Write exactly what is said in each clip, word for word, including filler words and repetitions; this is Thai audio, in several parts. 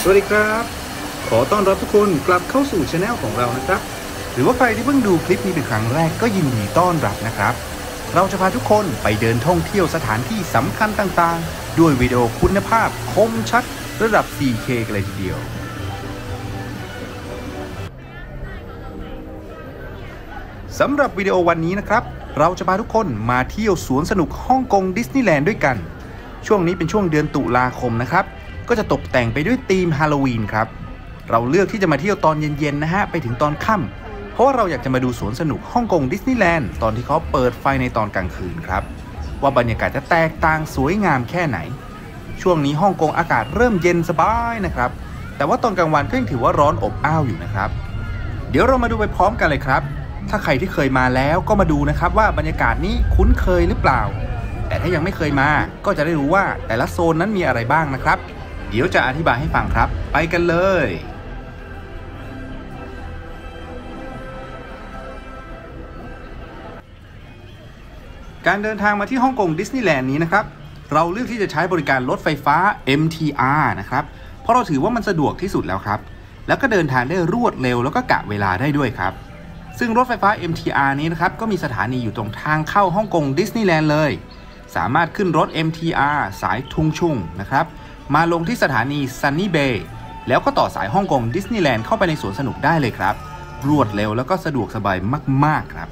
สวัสดีครับขอต้อนรับทุกคนกลับเข้าสู่ช anel ของเรานะครับหรือว่าใครที่เพิ่งดูคลิปนี้เป็นครั้งแรกก็ยินดีต้อนรับนะครับเราจะพาทุกคนไปเดินท่องเที่ยวสถานที่สำคัญต่างๆด้วยวิดีโอคุณภาพคมชัดระดับ โฟร์เค กันเลยทีเดียวสำหรับวิดีโอวันนี้นะครับเราจะพาทุกคนมาเที่ยวสวนสนุกฮ่องกงดิสนีย์แลนด์ด้วยกันช่วงนี้เป็นช่วงเดือนตุลาคมนะครับก็จะตกแต่งไปด้วยธีมฮาโลวีนครับเราเลือกที่จะมาเที่ยวตอนเย็นๆนะฮะไปถึงตอนค่ำเพราะว่าเราอยากจะมาดูสวนสนุกฮ่องกงดิสนีย์แลนด์ตอนที่เขาเปิดไฟในตอนกลางคืนครับว่าบรรยากาศจะแตกต่างสวยงามแค่ไหนช่วงนี้ฮ่องกงอากาศเริ่มเย็นสบายนะครับแต่ว่าตอนกลางวันก็ยังถือว่าร้อนอบอ้าวอยู่นะครับเดี๋ยวเรามาดูไปพร้อมกันเลยครับถ้าใครที่เคยมาแล้วก็มาดูนะครับว่าบรรยากาศนี้คุ้นเคยหรือเปล่าแต่ถ้ายังไม่เคยมาก็จะได้รู้ว่าแต่ละโซนนั้นมีอะไรบ้างนะครับเดี๋ยวจะอธิบายให้ฟังครับไปกันเลยการเดินทางมาที่ฮ่องกงดิสนีย์แลนด์นี้นะครับเราเลือกที่จะใช้บริการรถไฟฟ้า เอ็ม ที อาร์ นะครับเพราะเราถือว่ามันสะดวกที่สุดแล้วครับแล้วก็เดินทางได้รวดเร็วแล้วก็กะเวลาได้ด้วยครับซึ่งรถไฟฟ้า เอ็ม ที อาร์ นี้นะครับก็มีสถานีอยู่ตรงทางเข้าฮ่องกงดิสนีย์แลนด์เลยสามารถขึ้นรถ เอ็ม ที อาร์ สายทุงชุงนะครับมาลงที่สถานี Sunny Bay แล้วก็ต่อสายฮ่องกงดิสนีย์แลนด์เข้าไปในสวนสนุกได้เลยครับรวดเร็วแล้วก็สะดวกสบายมากๆครับ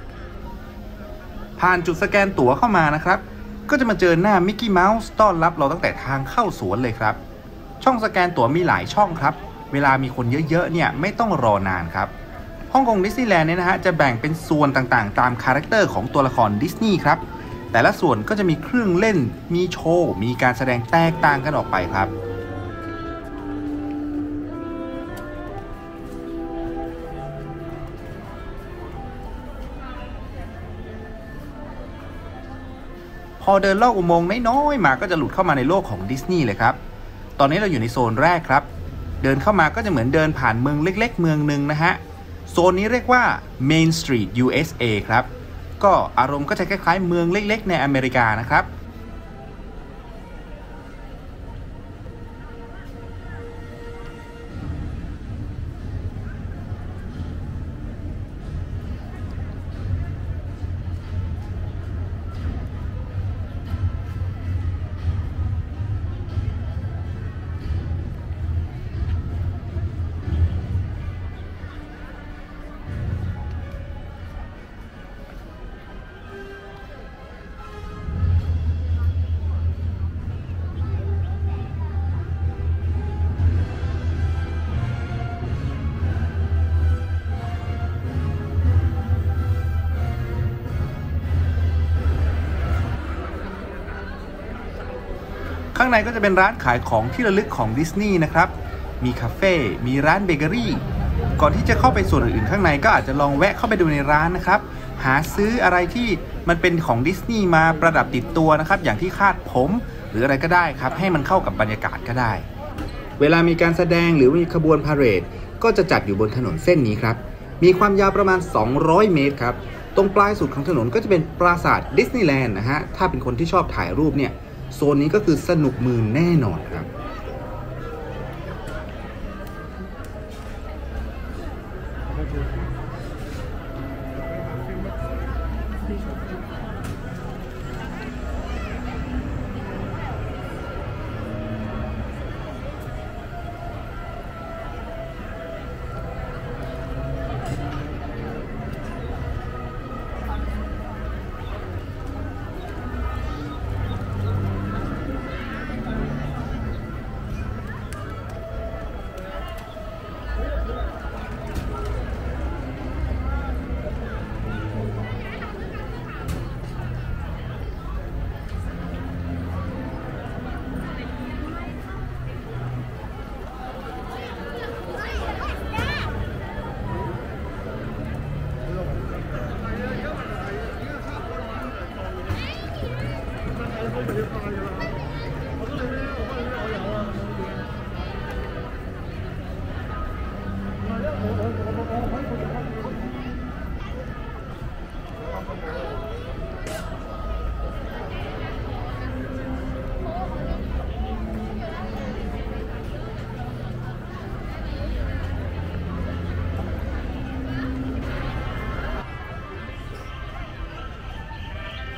ผ่านจุดสแกนตั๋วเข้ามานะครับก็จะมาเจอหน้ามิกกี้เมาส์ต้อนรับเราตั้งแต่ทางเข้าสวนเลยครับช่องสแกนตั๋วมีหลายช่องครับเวลามีคนเยอะๆเนี่ยไม่ต้องรอนานครับฮ่องกงดิสนีย์แลนด์เนี่ยนะฮะจะแบ่งเป็นส่วนต่างๆตามคาแรคเตอร์ของตัวละครดิสนีย์ครับแต่ละส่วนก็จะมีเครื่องเล่นมีโชว์มีการแสดงแตกต่างกันออกไปครับพอเดินลอดอุโมงค์น้อยๆมาก็จะหลุดเข้ามาในโลกของดิสนีย์เลยครับตอนนี้เราอยู่ในโซนแรกครับเดินเข้ามาก็จะเหมือนเดินผ่านเมืองเล็กๆเมืองหนึ่งนะฮะโซนนี้เรียกว่า Main Street ยู เอส เอ ครับก็อารมณ์ก็จะคล้ายๆเมืองเล็กๆในอเมริกานะครับข้างในก็จะเป็นร้านขายของที่ระลึกของดิสนีย์นะครับมีคาเฟ่มีร้านเบเกอรี่ก่อนที่จะเข้าไปส่วนอื่นๆข้างในก็อาจจะลองแวะเข้าไปดูในร้านนะครับหาซื้ออะไรที่มันเป็นของดิสนีย์มาประดับติดตัวนะครับอย่างที่คาดผมหรืออะไรก็ได้ครับให้มันเข้ากับบรรยากาศก็ได้เวลามีการแสดงหรือมีขบวนพาเหรดก็จะจัดอยู่บนถนนเส้นนี้ครับมีความยาวประมาณสองร้อยเมตรครับตรงปลายสุดของถนนก็จะเป็นปราสาทดิสนีย์แลนด์นะฮะถ้าเป็นคนที่ชอบถ่ายรูปเนี่ยโซนนี้ก็คือสนุกมือแน่นอนครับ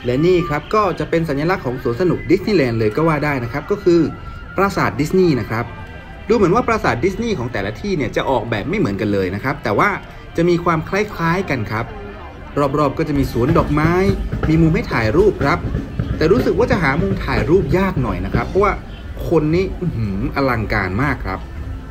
และนี่ครับก็จะเป็นสัญลักษณ์ของสวนสนุกดิสนีย์แลนด์เลยก็ว่าได้นะครับก็คือปราสาทดิสนีย์นะครับดูเหมือนว่าปราสาทดิสนีย์ของแต่ละที่เนี่ยจะออกแบบไม่เหมือนกันเลยนะครับแต่ว่าจะมีความคล้ายๆกันครับรอบๆก็จะมีสวนดอกไม้มีมุมให้ถ่ายรูปครับแต่รู้สึกว่าจะหามุมถ่ายรูปยากหน่อยนะครับเพราะว่าคนนี้อลังการมากครับ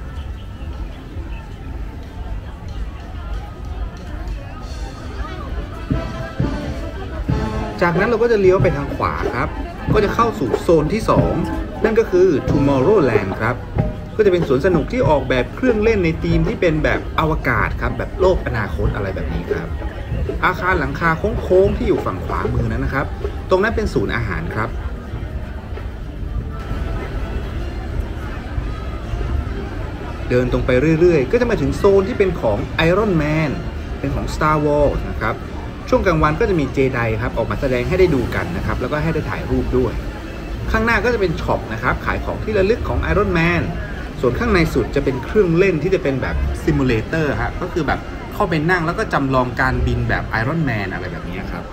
จากนั้นเราก็จะเลี้ยวไปทางขวาครับก็จะเข้าสู่โซนที่สองนั่นก็คือ Tomorrowland ครับก็จะเป็นสวนสนุกที่ออกแบบเครื่องเล่นในธีมที่เป็นแบบอวกาศครับแบบโลกอนาคตอะไรแบบนี้ครับอาคารหลังคาโค้งๆที่อยู่ฝั่งขวามือนั้นนะครับตรงนั้นเป็นศูนย์อาหารครับเดินตรงไปเรื่อยๆก็จะมาถึงโซนที่เป็นของ Iron Man เป็นของ Star Wars นะครับช่วงกลางวันก็จะมีเจไดครับออกมาแสดงให้ได้ดูกันนะครับแล้วก็ให้ได้ถ่ายรูปด้วยข้างหน้าก็จะเป็นช็อปนะครับขายของที่ระลึกของ Iron Man ส่วนข้างในสุดจะเป็นเครื่องเล่นที่จะเป็นแบบซิมูเลเตอร์ฮะก็คือแบบเข้าไปนั่งแล้วก็จำลองการบินแบบ Iron Man อะไรแบบนี้ครับ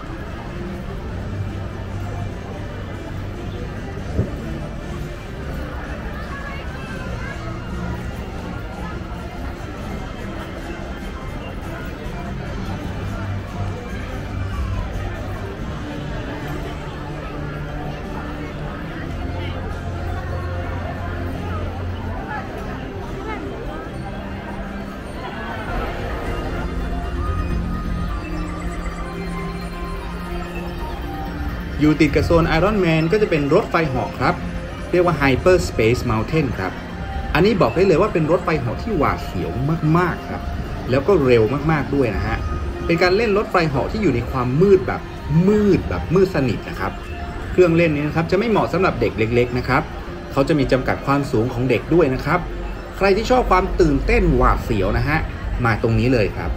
อยู่ติดกับโซน Iron Man ก็จะเป็นรถไฟเหาะครับเรียกว่า Hyper Space Mountain ครับอันนี้บอกได้เลยว่าเป็นรถไฟเหาะที่หวาดเสียวมากๆครับแล้วก็เร็วมากๆด้วยนะฮะเป็นการเล่นรถไฟเหาะที่อยู่ในความมืดแบบมืดแบบมืดสนิทนะครับเครื่องเล่นนี้นะครับจะไม่เหมาะสำหรับเด็กเล็กๆนะครับเขาจะมีจำกัดความสูงของเด็กด้วยนะครับใครที่ชอบความตื่นเต้นหวาดเสียวนะฮะมาตรงนี้เลยครับ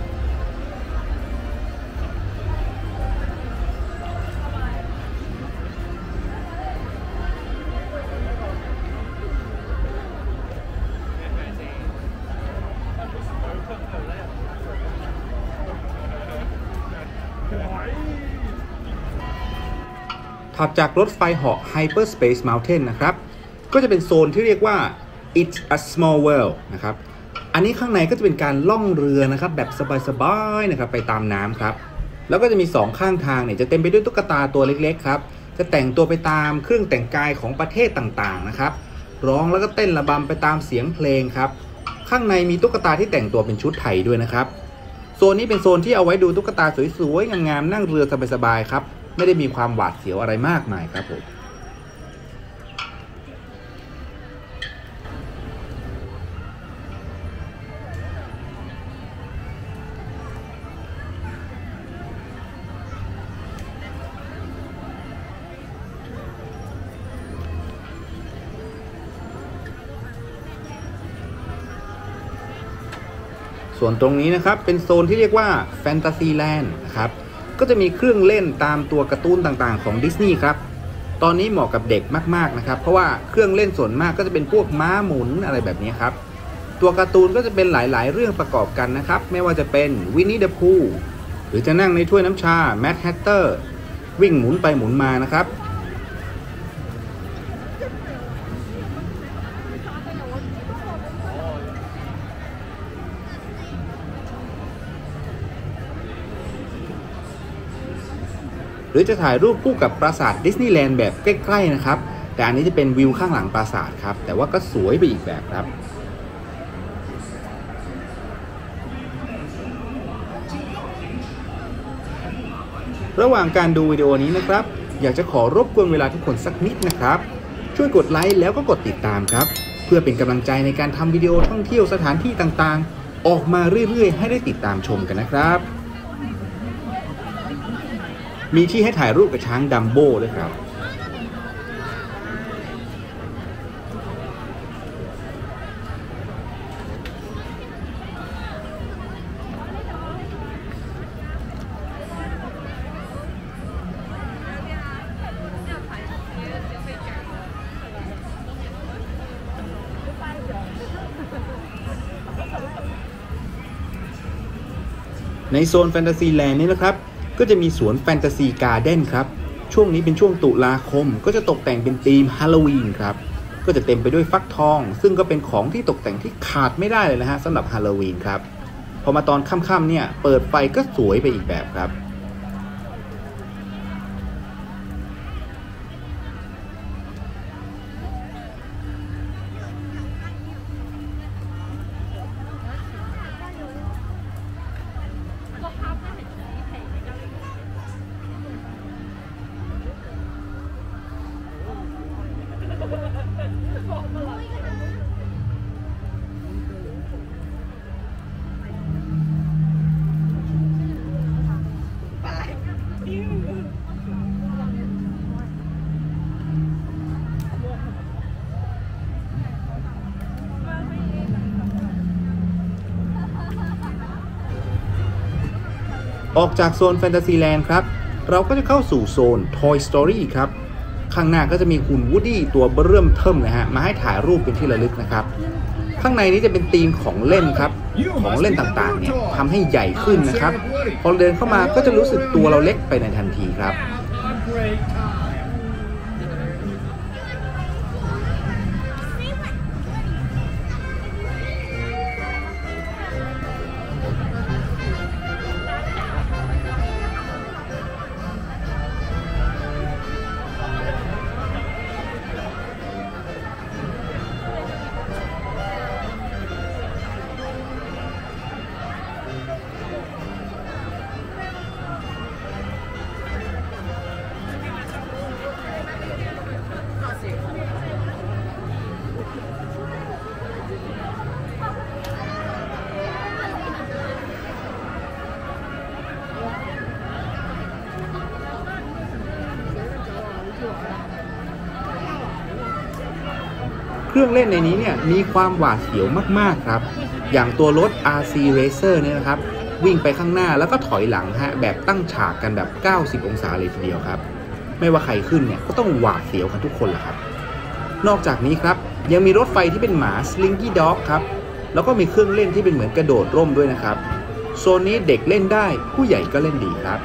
ถัดจากรถไฟเหาะ Hyper Space Mountain นะครับก็จะเป็นโซนที่เรียกว่า It's a Small World นะครับอันนี้ข้างในก็จะเป็นการล่องเรือนะครับแบบสบายๆนะครับไปตามน้ำครับแล้วก็จะมีสองข้างทางเนี่ยจะเต็มไปด้วยตุ๊กตาตัวเล็กๆครับจะแต่งตัวไปตามเครื่องแต่งกายของประเทศต่างๆนะครับร้องแล้วก็เต้นระบำไปตามเสียงเพลงครับข้างในมีตุ๊กตาที่แต่งตัวเป็นชุดไทยด้วยนะครับโซนนี้เป็นโซนที่เอาไว้ดูตุ๊กตาสวยๆงามๆนั่งเรือสบายๆครับไม่ได้มีความหวาดเสียวอะไรมากมายครับผมส่วนตรงนี้นะครับเป็นโซนที่เรียกว่าแฟนตาซีแลนด์นะครับก็จะมีเครื่องเล่นตามตัวการ์ตูนต่างๆของดิสนีย์ครับตอนนี้เหมาะกับเด็กมากๆนะครับเพราะว่าเครื่องเล่นส่วนมากก็จะเป็นพวกม้าหมุนอะไรแบบนี้ครับตัวการ์ตูนก็จะเป็นหลายๆเรื่องประกอบกันนะครับไม่ว่าจะเป็นวินนี่เดอะพูหรือจะนั่งในถ้วยน้ำชาแมดแฮตเตอร์วิ่งหมุนไปหมุนมานะครับหรือจะถ่ายรูปคู่กับปราสาทดิสนีย์แลนด์แบบใกล้ๆนะครับแต่อันนี้จะเป็นวิวข้างหลังปราสาทครับแต่ว่าก็สวยไปอีกแบบครับระหว่างการดูวิดีโอนี้นะครับอยากจะขอรบกวนเวลาทุกคนสักนิดนะครับช่วยกดไลค์แล้วก็กดติดตามครับเพื่อเป็นกำลังใจในการทำวิดีโอท่องเที่ยวสถานที่ต่างๆออกมาเรื่อยๆให้ได้ติดตามชมกันนะครับมีที่ให้ถ่ายรูปกับช้างดัมโบ้ด้วยครับ ในโซนแฟนตาซีแลนด์นี้นะครับก็จะมีสวนแฟนตาซีการ์เด้นครับช่วงนี้เป็นช่วงตุลาคมก็จะตกแต่งเป็นธีมฮาโลวีนครับก็จะเต็มไปด้วยฟักทองซึ่งก็เป็นของที่ตกแต่งที่ขาดไม่ได้เลยนะฮะสำหรับฮาโลวีนครับพอมาตอนค่ำๆเนี่ยเปิดไฟก็สวยไปอีกแบบครับออกจากโซนแฟนตาซีแลนด์ครับเราก็จะเข้าสู่โซน Toy Story ครับข้างหน้าก็จะมีหุ่นวูดดี้ตัวเบิ่มเทิ่มนะฮะมาให้ถ่ายรูปเป็นที่ระลึกนะครับข้างในนี้จะเป็นธีมของเล่นครับของเล่นต่างๆเนี่ยทำให้ใหญ่ขึ้นนะครับพอเดินเข้ามาก็จะรู้สึกตัวเราเล็กไปในทันทีครับเครื่องเล่นในนี้เนี่ยมีความหวาดเสียวมากๆครับอย่างตัวรถ อาร์ ซี Racer เนี่ยนะครับวิ่งไปข้างหน้าแล้วก็ถอยหลังฮะแบบตั้งฉากกันแบบเก้าสิบองศาเลยทีเดียวครับไม่ว่าใครขึ้นเนี่ยก็ต้องหวาดเสียวกันทุกคนแหละครับนอกจากนี้ครับยังมีรถไฟที่เป็นหมา Slinky Dog ครับแล้วก็มีเครื่องเล่นที่เป็นเหมือนกระโดดร่มด้วยนะครับโซนนี้เด็กเล่นได้ผู้ใหญ่ก็เล่นดีครับ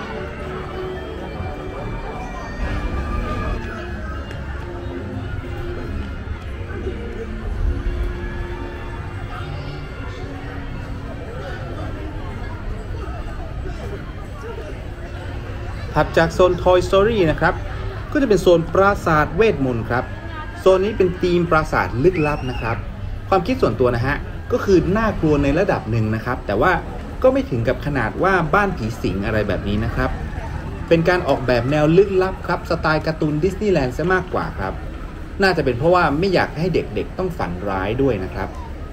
ถัดจากโซน Toy Story นะครับก็จะเป็นโซนปราสาทเวทมนต์ครับโซนนี้เป็นธีมปราสาทลึกลับนะครับความคิดส่วนตัวนะฮะก็คือน่ากลัวในระดับหนึ่งนะครับแต่ว่าก็ไม่ถึงกับขนาดว่าบ้านผีสิงอะไรแบบนี้นะครับเป็นการออกแบบแนวลึกลับครับสไตล์การ์ตูนดิสนีย์แลนด์ซะมากกว่าครับน่าจะเป็นเพราะว่าไม่อยากให้เด็กๆต้องฝันร้ายด้วยนะครับ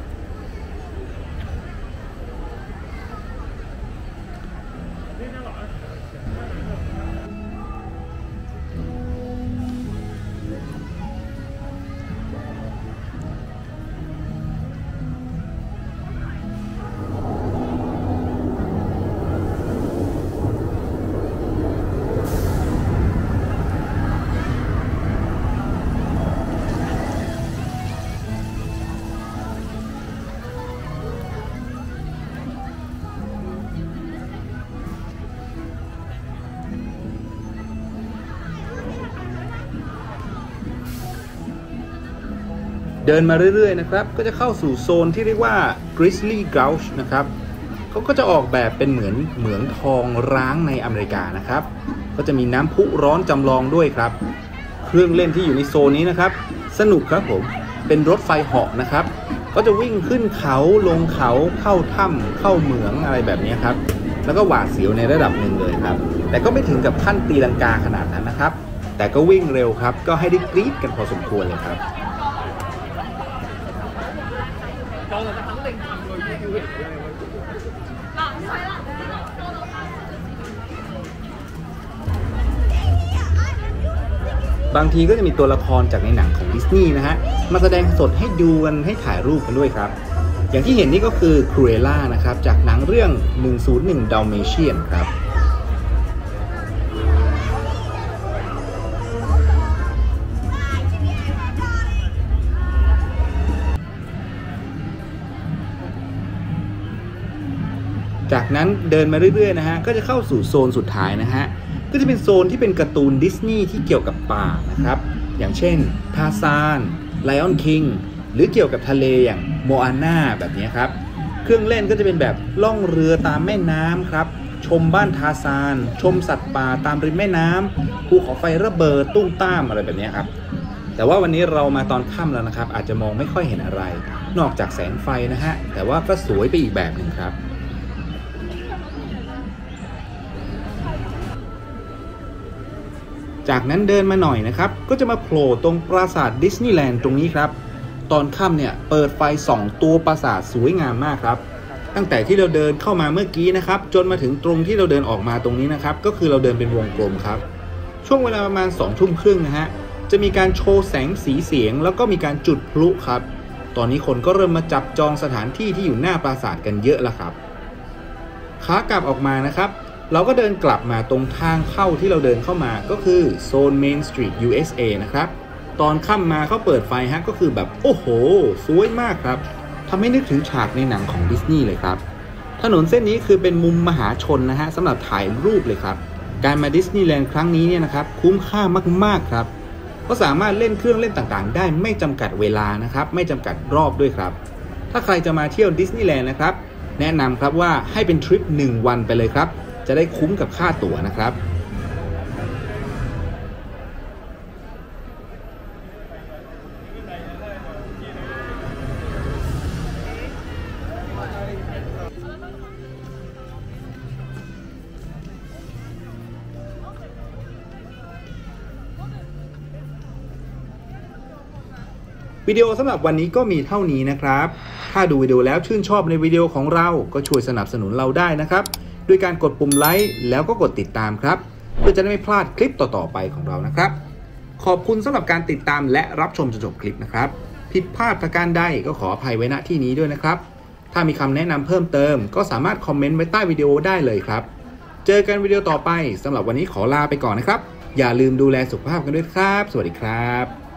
เดินมาเรื่อยๆนะครับก็จะเข้าสู่โซนที่เรียกว่า Grizzly Gulch นะครับเขาก็จะออกแบบเป็นเหมือนเหมืองทองร้างในอเมริกานะครับก็จะมีน้ำพุร้อนจำลองด้วยครับเครื่องเล่นที่อยู่ในโซนนี้นะครับสนุกครับผมเป็นรถไฟเหาะนะครับก็จะวิ่งขึ้นเขาลงเขาเข้าถ้ำเข้าเหมืองอะไรแบบนี้ครับแล้วก็หวาดเสียวในระดับหนึ่งเลยครับแต่ก็ไม่ถึงกับขั้นตีลังกาขนาดนั้นนะครับแต่ก็วิ่งเร็วครับก็ให้ได้กรี๊ดกันพอสมควรเลยครับ บางทีก็จะมีตัวละครจากในหนังของดิสนีย์นะฮะมาแสดงสดให้ดูกันให้ถ่ายรูปกันด้วยครับอย่างที่เห็นนี่ก็คือครูเอล่านะครับจากหนังเรื่องหนึ่งศูนย์หนึ่ง Dalmatian ครับจากนั้นเดินมาเรื่อยๆนะฮะก็จะเข้าสู่โซนสุดท้ายนะฮะก็จะเป็นโซนที่เป็นการ์ตูนดิสนีย์ที่เกี่ยวกับป่านะครับอย่างเช่นทาซานไลออนคิงหรือเกี่ยวกับทะเลอย่างโมอาน่าแบบนี้ครับเครื่องเล่นก็จะเป็นแบบล่องเรือตามแม่น้ำครับชมบ้านทาซานชมสัตว์ป่าตามริมแม่น้ำภูเขาไฟระเบิดตุ้มต้ามอะไรแบบนี้ครับแต่ว่าวันนี้เรามาตอนค่ำแล้วนะครับอาจจะมองไม่ค่อยเห็นอะไรนอกจากแสงไฟนะฮะแต่ว่าก็สวยไปอีกแบบหนึ่งครับจากนั้นเดินมาหน่อยนะครับก็จะมาโผล่ตรงปราสาทดิสนีย์แลนด์ตรงนี้ครับตอนค่ำเนี่ยเปิดไฟส่องตัวปราสาทสวยงามมากครับตั้งแต่ที่เราเดินเข้ามาเมื่อกี้นะครับจนมาถึงตรงที่เราเดินออกมาตรงนี้นะครับก็คือเราเดินเป็นวงกลมครับช่วงเวลาประมาณสองทุ่มครึ่งนะฮะจะมีการโชว์แสงสีเสียงแล้วก็มีการจุดพลุครับตอนนี้คนก็เริ่มมาจับจองสถานที่ที่อยู่หน้าปราสาทกันเยอะแล้วครับขากลับออกมานะครับเราก็เดินกลับมาตรงทางเข้าที่เราเดินเข้ามาก็คือโซน Main Street ยู เอส เอ นะครับตอนค่ำมาเขาเปิดไฟฮะก็คือแบบโอ้โหสวยมากครับทำให้นึกถึงฉากในหนังของดิสนีย์เลยครับถนนเส้นนี้คือเป็นมุมมหาชนนะฮะสำหรับถ่ายรูปเลยครับการมาดิสนีย์แลนด์ครั้งนี้เนี่ยนะครับคุ้มค่ามากๆครับก็สามารถเล่นเครื่องเล่นต่างๆได้ไม่จำกัดเวลานะครับไม่จำกัดรอบด้วยครับถ้าใครจะมาเที่ยวดิสนีย์แลนด์นะครับแนะนำครับว่าให้เป็นทริปหนึ่งวันไปเลยครับจะได้คุ้มกับค่าตั๋วนะครับวิดีโอสำหรับวันนี้ก็มีเท่านี้นะครับถ้าดูวิดีโอแล้วชื่นชอบในวิดีโอของเราก็ช่วยสนับสนุนเราได้นะครับด้วยการกดปุ่มไลค์แล้วก็กดติดตามครับเพื่อจะได้ไม่พลาดคลิปต่อๆไปของเรานะครับขอบคุณสำหรับการติดตามและรับชมจนจบคลิปนะครับผิดพลาดประการใดก็ขออภัยไว้ณที่นี้ด้วยนะครับถ้ามีคำแนะนำเพิ่มเติมก็สามารถคอมเมนต์ไว้ใต้วิดีโอได้เลยครับเจอกันวิดีโอต่อไปสำหรับวันนี้ขอลาไปก่อนนะครับอย่าลืมดูแลสุขภาพกันด้วยครับสวัสดีครับ